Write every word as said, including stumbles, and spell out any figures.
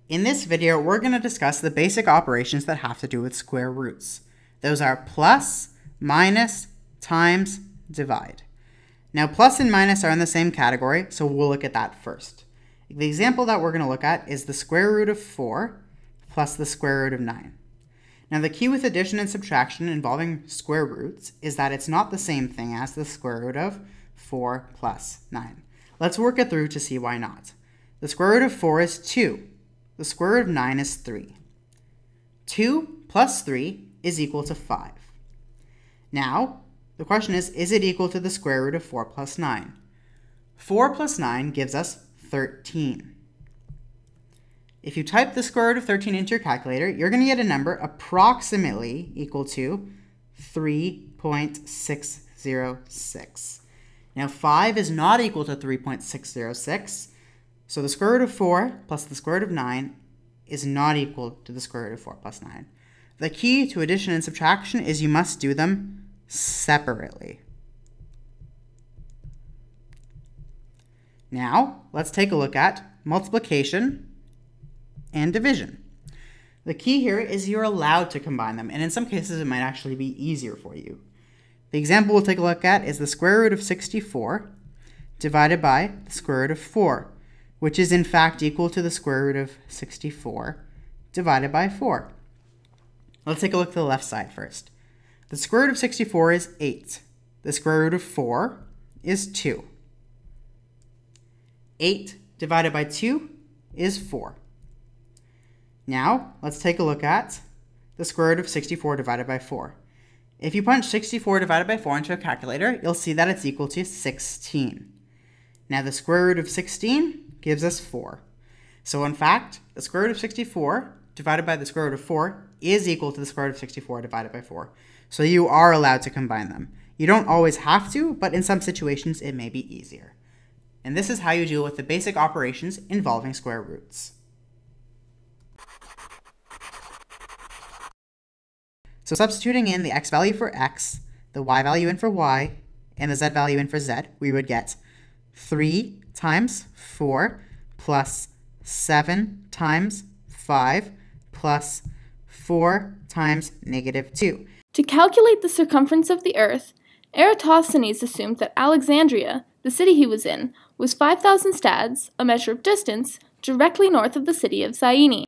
In this video, we're going to discuss the basic operations that have to do with square roots. Those are plus, minus, times, divide. Now, plus and minus are in the same category, so we'll look at that first. The example that we're going to look at is the square root of four plus the square root of nine. Now, the key with addition and subtraction involving square roots is that it's not the same thing as the square root of four plus nine. Let's work it through to see why not. The square root of four is two. The square root of nine is three. two plus three is equal to five. Now, the question is, is it equal to the square root of four plus nine? four plus nine gives us thirteen. If you type the square root of thirteen into your calculator, you're going to get a number approximately equal to three point six zero six. Now, five is not equal to three point six zero six, so the square root of four plus the square root of nine is not equal to the square root of four plus nine. The key to addition and subtraction is you must do them separately. Now, let's take a look at multiplication and division. The key here is you're allowed to combine them, and in some cases it might actually be easier for you. The example we'll take a look at is the square root of sixty-four divided by the square root of four, which is in fact equal to the square root of sixty-four divided by four. Let's take a look at the left side first. The square root of sixty-four is eight. The square root of four is two. eight divided by two is four. Now, let's take a look at the square root of sixty-four divided by four. If you punch sixty-four divided by four into a calculator, you'll see that it's equal to sixteen. Now, the square root of sixteen gives us four. So, in fact, the square root of sixty-four divided by the square root of four is equal to the square root of sixty-four divided by four. So you are allowed to combine them. You don't always have to, but in some situations it may be easier. And this is how you deal with the basic operations involving square roots. So substituting in the x value for x, the y value in for y, and the z value in for z, we would get three times four plus seven times five plus four times negative two. To calculate the circumference of the Earth, Eratosthenes assumed that Alexandria, the city he was in, was five thousand stads, a measure of distance, directly north of the city of Syene.